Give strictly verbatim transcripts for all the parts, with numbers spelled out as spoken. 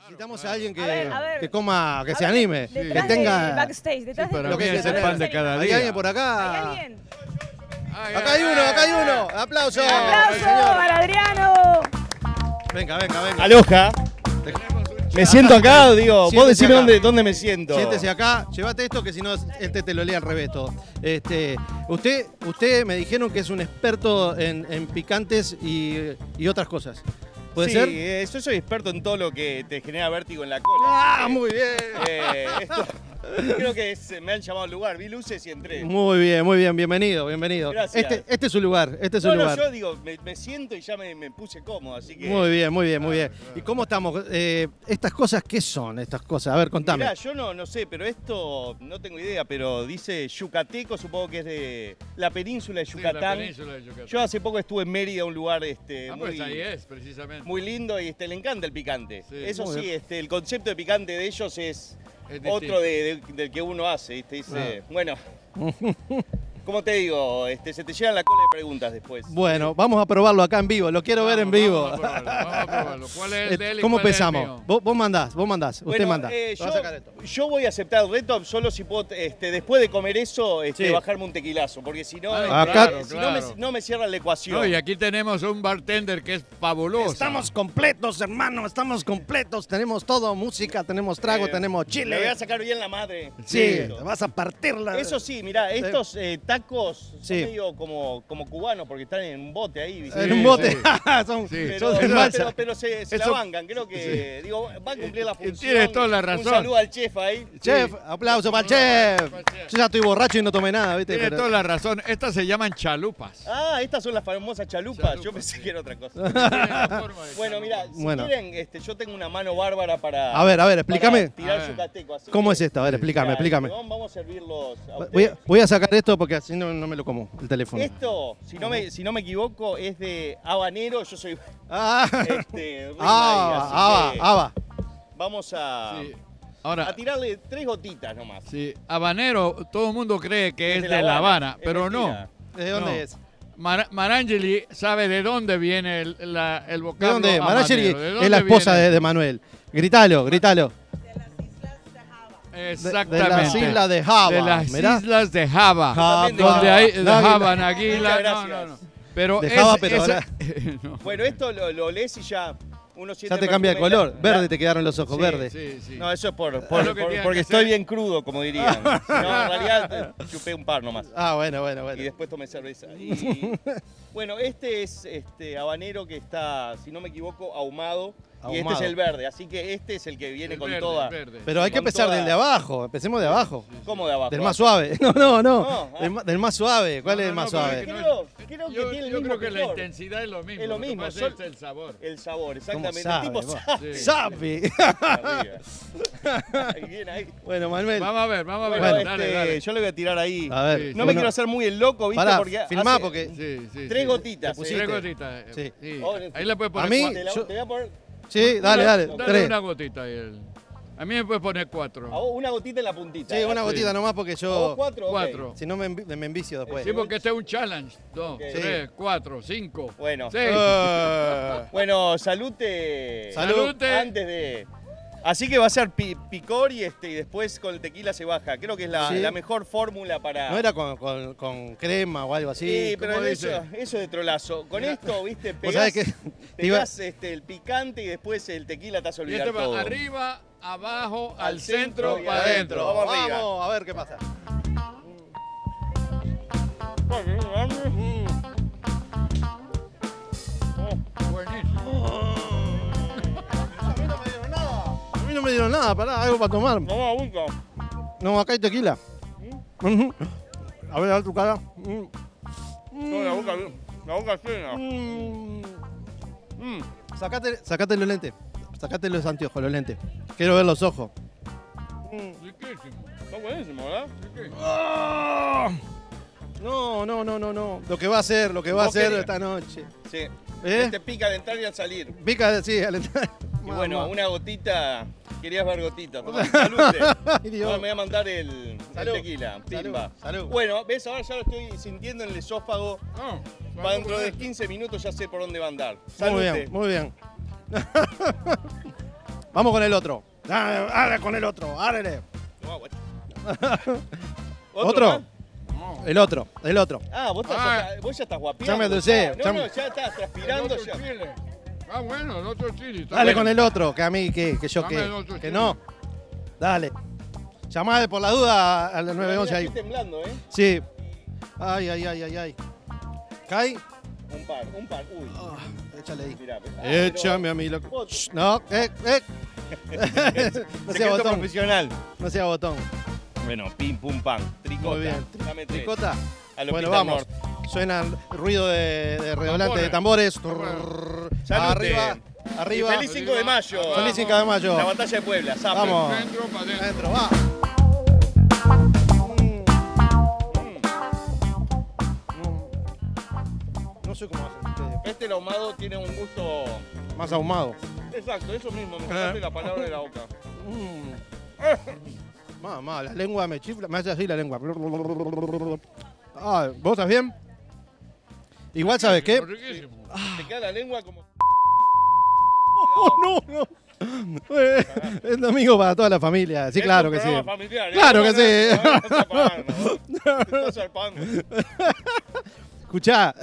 Necesitamos a alguien que, A ver, a ver. que coma, que A se ver, anime, detrás que tenga... de backstage, detrás Sí, de para Lo mí que es el tenés. pan de cada ¿Hay día. alguien por ¿Hay acá? alguien? Ay, Acá ay, hay uno, ay, acá hay ay. uno. ¡Aplauso! ¡Aplauso señor. para Adriano! Venga, venga, venga. Aloha. Me siento acá, digo, vos Siéntese decime acá. dónde, dónde me siento. Siéntese acá, llévate esto que si no este te lo lea al revés todo. Este, usted, usted me dijeron que es un experto en, en picantes y, y otras cosas. ¿Puede sí, ser? eh, yo soy experto en todo lo que te genera vértigo en la cola. ¡Ah, Eh, muy bien! eh, esto, creo que es- me han llamado al lugar, vi luces y entré. Muy bien, muy bien, bienvenido, bienvenido. Gracias. Este, este es su lugar, este es su No, no, lugar. yo digo, me, me siento y ya me, me puse cómodo, así que... Muy bien, muy bien, muy bien. ¿Y cómo estamos? Eh, ¿Estas cosas qué son? Estas cosas, a ver, contame. Mirá, yo no, no sé, pero esto no tengo idea, pero dice yucateco, supongo que es de la península de Sí, la Yucatán. península de Yucatán. Yo hace poco estuve en Mérida, un lugar este, Ah, muy, pues ahí es, precisamente. muy lindo y este, le encanta el picante. Sí. Eso Muy sí, bien. este, el concepto de picante de ellos es, Es distinto. otro de- de- del que uno hace. ¿viste? Dice, bueno, ¿cómo te digo? Este, se te llenan la cola de preguntas después. Bueno, vamos a probarlo acá en vivo, lo quiero ver en Vamos, vivo. Vamos a probarlo, vamos a probarlo. ¿Cuál es el de él y ¿Cómo cuál es el empezamos? mío? Vos, vos mandás, vos mandás, usted Bueno, manda. eh, Te vas a sacar esto. yo, yo voy a aceptar el reto solo si puedo, este, después de comer eso, este, Sí. bajarme un tequilazo, porque si no, Ah, este, claro, si no, claro. me, no me cierra la ecuación. No, y aquí tenemos un bartender que es fabuloso. Estamos completos, hermano, estamos completos. Tenemos todo, música, tenemos trago, Eh, tenemos Le voy chile. a sacar bien la madre. Sí, Eso. te vas a partirla. Eso sí, mirá, estos eh, tacos son Sí. medio como, como cubanos porque están en un bote ahí. ¿viste? En un Sí, bote. sí. Son, Sí. Pero, son de pero- balsa. pero- pero se, se la Eso- bancan, creo que digo, va a cumplir la Eh, función. tienes toda la razón. Un saludo al chef ahí. Chef, aplauso para el chef. Para el chef. Yo ya estoy borracho y no tomé nada, ¿viste? Tiene Pero- toda la razón. Estas se llaman chalupas. Ah, estas son las famosas chalupas. Chalupas, Yo pensé sí. que era otra cosa. Tienen la forma de Bueno, chalupa. mira, si Bueno. quieren, este, yo tengo una mano bárbara para. A ver, a ver, para explícame. Tirar A ver. yucateco. así ¿Cómo que- es esto? A ver, explícame, Mirá, explícame. Vamos vamos a servirlos a Voy ustedes. a, voy a sacar esto porque así no, no me lo como, el teléfono. Esto, si no, me, si no me equivoco, es de habanero. Yo soy Ah, este, Rick ah, May, ah, así que ah, vamos a, Sí. Ahora, a tirarle tres gotitas nomás. sí, habanero, todo el mundo cree que es de de La Habana, es pero no. mentira. ¿De dónde No. es? Mar- Marangeli sabe de dónde viene el, la- el ¿De vocablo dónde es? Marangeli habanero. ¿De es dónde la esposa viene? de, de Manuel. Gritalo, gritalo. De, Exactamente. de las islas de Java. De las mirá. islas de Java. Java. Donde hay de No, Java, Muchas Anguila. No, gracias. no, no. Pero De es- Java, pero esa- ahora- no. Bueno, esto lo, lo lees y ya uno siente Ya te el cambia el perfume. color. La- Verde te quedaron los ojos, Sí, verde. Sí, sí. No, eso es por, Es por- lo que por- tiene porque que estoy hacer. bien crudo, como dirían. No, en realidad eh, chupé un par nomás. Ah, bueno, bueno, Y bueno. después tomé cerveza. Y, bueno, este es este habanero que está, si no me equivoco, ahumado. Y este Ahumado. es el verde, así que este es el que viene El con verde, toda. el verde. Pero hay que con empezar toda- del de abajo. Empecemos de abajo. ¿Cómo de abajo? Del más suave. No, no, no. No, ah. Del, ma- del más suave. ¿Cuál No, es el no, más no, pero suave? es que no Creo- es- creo que yo, tiene el yo mismo creo que la picor. intensidad es lo mismo. Es lo que mismo, pasa sol- es el sabor. El sabor, ¿Cómo exactamente. sabe, el tipo vos? sabe. Sí. ¡Sapi! Arriba. Ahí viene, ahí. Bueno, Manuel. Vamos a ver, vamos a ver. Bueno, dale, este, dale. yo le voy a tirar ahí. A ver. Sí, No sí. me quiero hacer muy el loco, ¿viste? Pará, porque filmá hace porque... Sí, sí, tres sí. gotitas. Te ¿eh? pusiste. Tres gotitas. eh, Sí. sí. Oh, Ahí le puedes poner A mí- cuatro. Te, la- yo- te voy a poner Sí, dale, dale. Dale Tres. una gotita ahí. el- A mí me puedes poner cuatro. a vos una gotita en la puntita. Sí, una Sí. gotita nomás porque ¿A vos yo... cuatro? Ok. Cuatro. Si no me, envi- me envicio después. Sí, porque este es un challenge. Dos, Ok. tres, cuatro, cinco. Bueno. seis. Eh, Bueno, salute. Salud. Salute. Antes de. Así que va a ser pi- picor y este y después con el tequila se baja. Creo que es la, Sí. la mejor fórmula para. ¿No era con, con- con crema o algo así? Sí, pero ¿cómo eso, dice? eso de trolazo. Con esto, viste, Vos pegás, sabés que te iba- pegás, este, el picante y después el tequila te hace Y olvidar este todo. va arriba, abajo, al, Al centro, centro y para adentro. adentro. Vamos arriba. Vamos, a ver qué pasa. Buenísimo. A mí no me dieron nada. A mí no me dieron nada, pará, algo para tomar. Vamos, Wilco. No, acá hay tequila. Ujú. A ver, a ver tu cara. Mm. No, la boca, la boca llena. Mm. Mm. Sacate, sacate los lentes. Sacate los anteojos, los lentes. Quiero ver los ojos. Riquísimo. Está buenísimo, ¿verdad? Ah. No, no, no, no, no. Lo que va a hacer, lo que va a Vos hacer querías. esta noche. Sí. ¿Eh? Este pica al entrar y al salir. Pica, sí, al entrar. Y bueno, Mamá. una gotita. Querías ver gotita. Tomá, salute. Ay, Dios. Ahora me voy a mandar el, el Salud. tequila. Salud, Pimba. salud. Bueno, ves, ahora ya lo estoy sintiendo en el esófago. No, Para dentro de quince minutos ya sé por dónde va a andar. Muy Salute. bien, muy bien. Vamos con el otro. Dale, dale con el otro, dale. No, guacho. ¿Otro? más? No. El otro, el otro. Ah, vos, estás, Ah. ya, vos ya estás guapeando. Ya me aducé, No, ya no, me- ya estás El transpirando. otro Ya. chile. Ah, bueno, el otro chile. está Dale bueno. con el otro, que a mí, que, que yo Dame que, el otro que chile. no. Dale. Llamá por la duda al nueve once Mira, ahí. estoy temblando, ¿eh? Sí. Ay, ay, ay, ay, ay. ¿Cae? Un par, un par. Uy. Ah, échale ahí. Mirá, ah, Échame a mí lo Vos- Shh, no, eh, eh. No sea Secreto botón, profesional. no sea botón. Bueno, pim, pum, pam. Tricota. Muy bien. Dame tres. Tricota. A lo Bueno, Peter vamos. North. Suena ruido de, de redolante de tambores. Salute. Arriba, arriba. Y feliz cinco de mayo. Feliz cinco de mayo. La batalla de Puebla. Zape. Vamos. Dentro, para adentro. Adentro, va. Mm. No sé cómo hacen ustedes. Este el ahumado tiene un gusto. Más ahumado. Exacto, eso mismo. Me sacaste la palabra de la boca. Mm. Mamá, la lengua me chifla, me hace así la lengua. Ah, ¿vos estás bien? Igual, ¿sabes qué? Riquísimo. Te queda la lengua como. Oh, no, no. Eh, Es domingo para toda la familia. Sí, Es claro un que sí. programa familiar, ¿eh? Claro que No, sí. no, no, no, no, no, no, Te estás zarpando. Escuchá.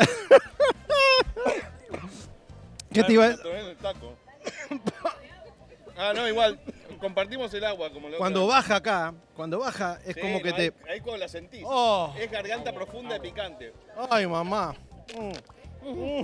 ¿Qué te iba a Ah, me atoré en el taco. Ah, no, igual. Compartimos el agua como la Cuando otra baja acá, cuando baja es vez. Sí, como que no, te... Ahí, ahí cuando la sentís. Oh, Es garganta profunda de picante. ay, mamá. Mm.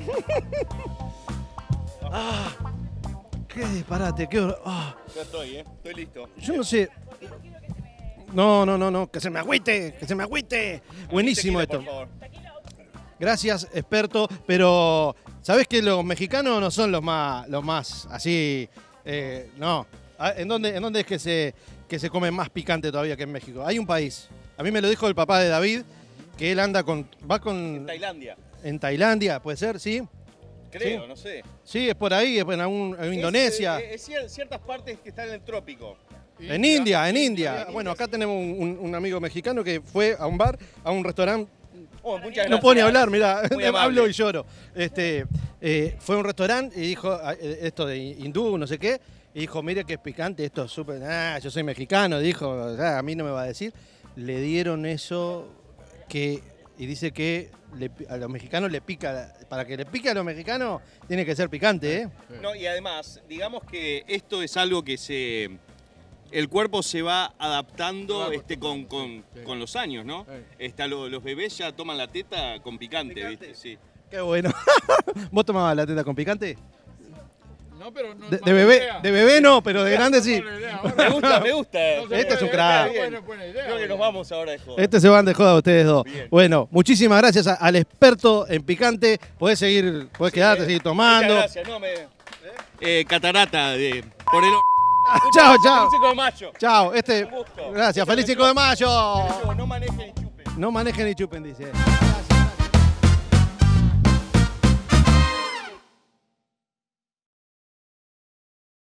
Ah, qué disparate, qué... hor- ah. Ya estoy, ¿eh? Estoy listo. Yo no sé... No, no, no, no, que se me agüite, que se me agüite. Buenísimo Tequila, esto. por favor. Gracias, experto, pero ¿sabés que los mexicanos no son los más, los más así? eh, no. Ah, ¿En dónde, ¿En dónde es que se, que se come más picante todavía que en México? Hay un país. A mí me lo dijo el papá de David, que él anda con... Va con... En Tailandia. En Tailandia, ¿puede ser? Sí. Creo, Sí. no sé. Sí, es por ahí, es en, algún- en Es, Indonesia. eh, Es, cier- ciertas partes que están en el trópico. En India, en India. India, Bueno, acá sí. tenemos un, un- un amigo mexicano que fue a un bar, a un restaurante. Oh, muchas gracias. No puedo ni hablar, mira, Muy amable. hablo y lloro. Este, eh, fue a un restaurante y dijo eh, esto de hindú, no sé qué, y dijo, mire que es picante, esto es súper, ah, yo soy mexicano, dijo, "Ah, a mí no me va a decir". Le dieron eso que, y dice que le pi- a los mexicanos le pica, para que le pique a los mexicanos tiene que ser picante, ¿eh? No, y además, digamos que esto es algo que se. El cuerpo se va adaptando Claro, este, con, con, sí. con los años, ¿no? Sí. Está, lo- los bebés ya toman la teta con picante, Picante. ¿viste? Sí. Qué bueno. ¿Vos tomabas la teta con picante? No, pero no De, es de mala bebé, idea. de bebé no, pero de grande sí. No es mala idea, ahora. Me gusta, me gusta. No se Este es un puede, crack. es buena, buena idea, Creo que nos boludo. vamos ahora de joda. Este se van de joda ustedes dos. Bien. Bueno, muchísimas gracias a- al experto en picante. Podés seguir, podés quedarte, seguir tomando. Muchas gracias, no me. Eh, catarata de. Por el. Chao, chao. cinco de mayo. Chao. Este, Un gusto. gracias. Feliz cinco de mayo. No manejen y chupen. No manejen ni chupen, dice. Gracias.